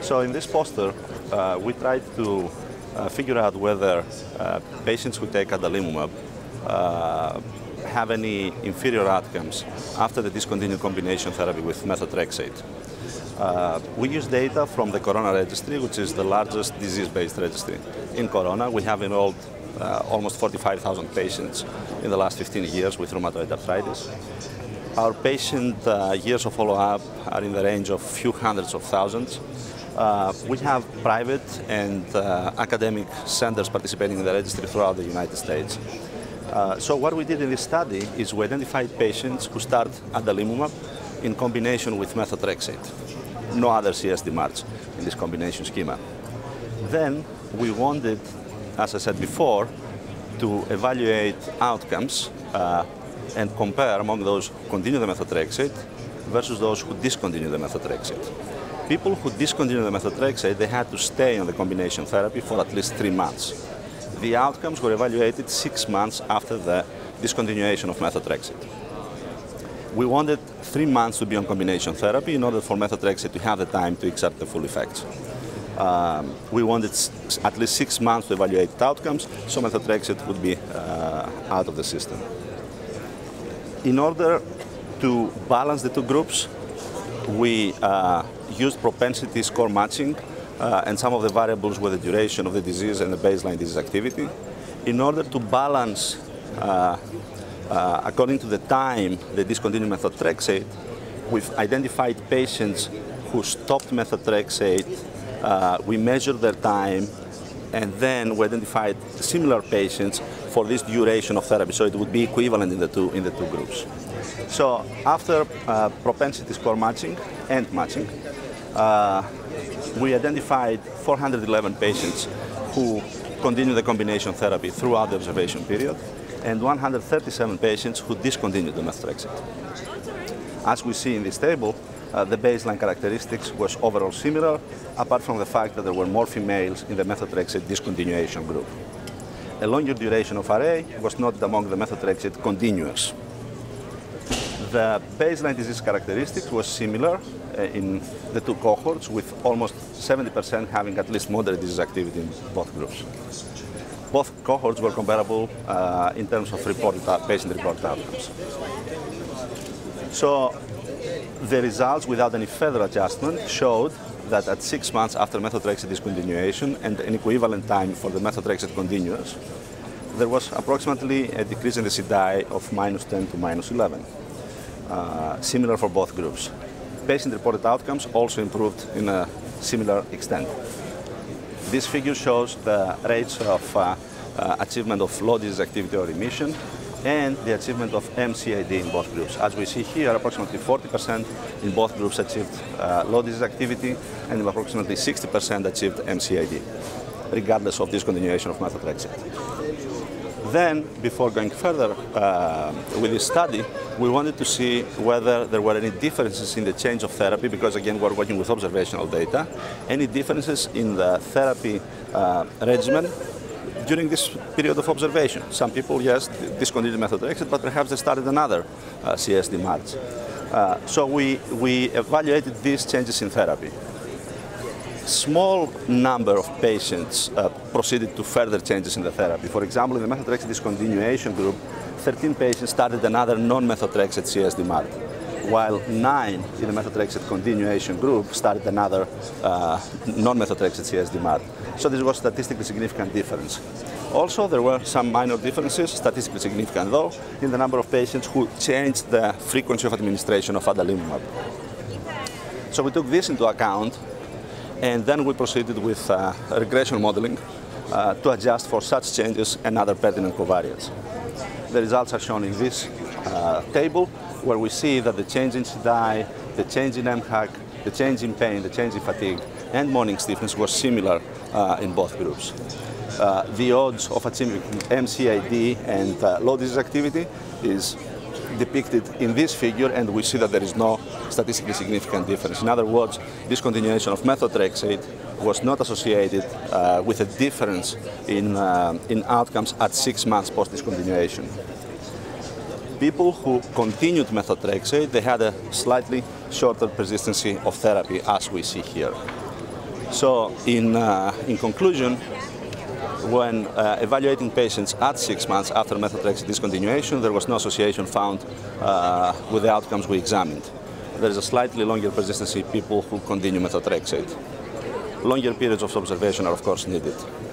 So in this poster, we tried to figure out whether patients who take adalimumab have any inferior outcomes after the discontinued combination therapy with methotrexate. We use data from the Corona registry, which is the largest disease-based registry. In Corona, we have enrolled almost 45,000 patients in the last 15 years with rheumatoid arthritis. Our patient years of follow-up are in the range of few hundreds of thousands. We have private and academic centers participating in the registry throughout the United States. So what we did in this study is we identified patients who start adalimumab in combination with methotrexate. No other CSD-MARCs in this combination schema. Then we wanted, as I said before, to evaluate outcomes and compare among those who continue the methotrexate versus those who discontinue the methotrexate. People who discontinue the methotrexate, they had to stay on the combination therapy for at least 3 months. The outcomes were evaluated 6 months after the discontinuation of methotrexate. We wanted 3 months to be on combination therapy in order for methotrexate to have the time to exert the full effects. We wanted at least 6 months to evaluate outcomes, so methotrexate would be out of the system. In order to balance the two groups, we used propensity score matching and some of the variables were the duration of the disease and the baseline disease activity. In order to balance, according to the time they discontinued methotrexate, we've identified patients who stopped methotrexate, we measured their time, and then we identified similar patients for this duration of therapy, so it would be equivalent in the two groups. So after propensity score matching and matching, we identified 411 patients who continued the combination therapy throughout the observation period, and 137 patients who discontinued the methotrexate. As we see in this table, the baseline characteristics was overall similar, apart from the fact that there were more females in the methotrexate discontinuation group. A longer duration of RA was noted among the methotrexate continuers. The baseline disease characteristics was similar in the two cohorts, with almost 70% having at least moderate disease activity in both groups. Both cohorts were comparable in terms of patient-reported outcomes. So the results, without any further adjustment, showed that at 6 months after methotrexate discontinuation and an equivalent time for the methotrexate continuers, there was approximately a decrease in the CDAI of -10 to -11, similar for both groups. Patient-reported outcomes also improved in a similar extent. This figure shows the rates of achievement of low disease activity or remission and the achievement of MCID in both groups. As we see here, approximately 40% in both groups achieved low disease activity, and approximately 60% achieved MCID, regardless of discontinuation of methotrexate. Then, before going further with this study, we wanted to see whether there were any differences in the change of therapy, because again, we're working with observational data, any differences in the therapy regimen during this period of observation. Some people, yes, discontinued methotrexate, but perhaps they started another CSD-MARCs. So we evaluated these changes in therapy. Small number of patients proceeded to further changes in the therapy. For example, in the methotrexate discontinuation group, 13 patients started another non-methotrexate CSD-MARC, while 9 in the methotrexate continuation group started another non-methotrexate CSD-MARC. So this was statistically significant difference. Also, there were some minor differences, statistically significant though, in the number of patients who changed the frequency of administration of adalimumab. So we took this into account, and then we proceeded with regression modeling to adjust for such changes and other pertinent covariates. The results are shown in this table, where we see that the change in CDAI, the change in MHAC, the change in pain, the change in fatigue, and morning stiffness was similar in both groups. The odds of achieving MCID and low disease activity is depicted in this figure, and we see that there is no statistically significant difference. In other words, discontinuation of methotrexate was not associated with a difference in outcomes at 6 months post-discontinuation. People who continued methotrexate, they had a slightly shorter persistency of therapy, as we see here. So in conclusion, when evaluating patients at 6 months after methotrexate discontinuation, there was no association found with the outcomes we examined. There is a slightly longer persistency in people who continue methotrexate. Longer periods of observation are of course needed.